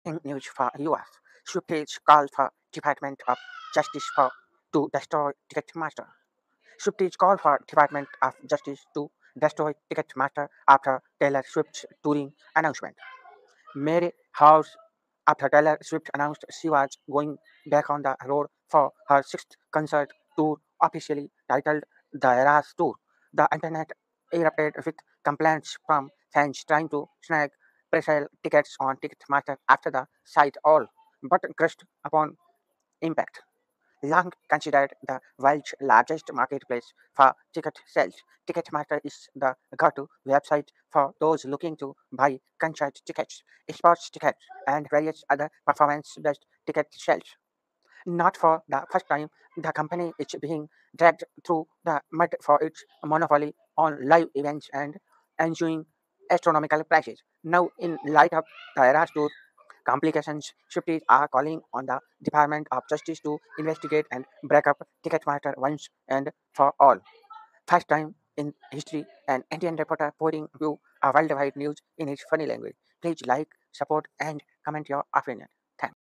Breaking news for US. Swifties call for Department of Justice to destroy Ticketmaster. Swifties call for Department of Justice to destroy Ticketmaster after Taylor Swift's touring announcement. Mary House after Taylor Swift announced she was going back on the road for her sixth concert tour, officially titled the Eras Tour. The internet erupted with complaints from fans trying to snag pre-sale tickets on Ticketmaster after the site all but crushed upon impact. Long considered the world's largest marketplace for ticket sales, Ticketmaster is the go-to website for those looking to buy concert tickets, sports tickets, and various other performance-based ticket sales. Not for the first time, the company is being dragged through the mud for its monopoly on live events and ensuing astronomical prices. Now, in light of the Eras Tour complications, Swifties are calling on the Department of Justice to investigate and break up Ticketmaster once and for all. First time in history, an Indian reporter putting you a worldwide news in its funny language. Please like, support, and comment your opinion. Thanks.